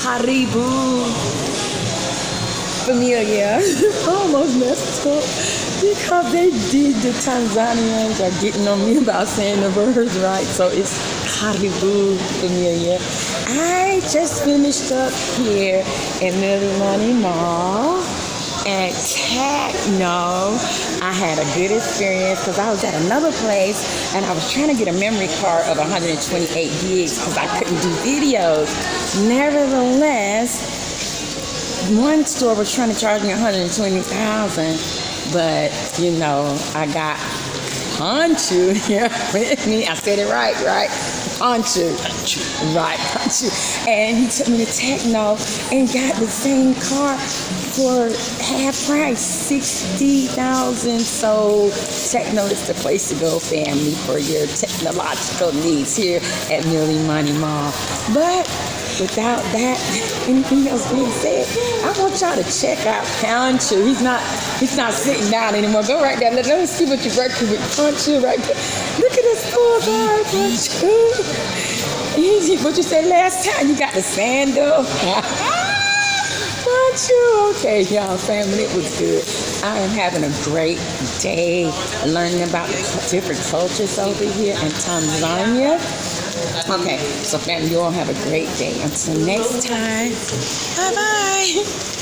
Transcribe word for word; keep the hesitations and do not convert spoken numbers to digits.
Karibu Familia. Almost messed up because they did, the Tanzanians are getting on me about saying the words right. So it's Karibu Familia. I just finished up here in Milimani Mall at Techno. I had a good experience because I was at another place and I was trying to get a memory card of one hundred twenty-eight gigs because I couldn't do videos. Nevertheless, one store was trying to charge me one hundred twenty thousand, but you know, I got Ponchu here with me. I said it right, right? Ponchu. Right, Ponchu. And he took me to Techno and got the same car for half price, sixty thousand. So Techno is the place to go, family, for your technological needs here at Milimani Mall. But without that, anything else being said, I want y'all to check out Ponchu. He's not he's not sitting down anymore. Go right there. Let, let me see what you're working with. Ponchu right there. Look at this full guy, Ponchu. Easy. What you said last time? You got the sandal. Ponchu. Okay, y'all, family, it was good. I am having a great day learning about the different cultures over here in Tanzania. Okay, so family, you all have a great day. Until next time, bye-bye.